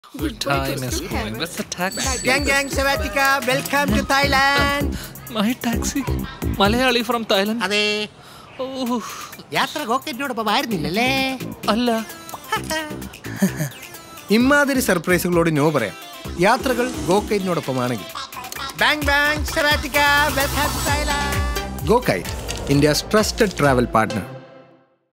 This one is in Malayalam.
Time is going. What's the taxi? Gang, Savatika, welcome to Thailand. My taxi? Malayali from Thailand? അതെ. യാത്ര ഗോക്കറ്റിനോടൊപ്പം ആയിരുന്നില്ലല്ലേ? അല്ല. ഇമാതിരി സർപ്രൈസുകളോട് നോ പറയാം. യാത്രകൾ ഗോക്കൈറ്റിനോടൊപ്പമാണെങ്കിൽ. Bang, Savatika, welcome to Thailand. ഗോക്കൈറ്റ്, India's trusted travel partner.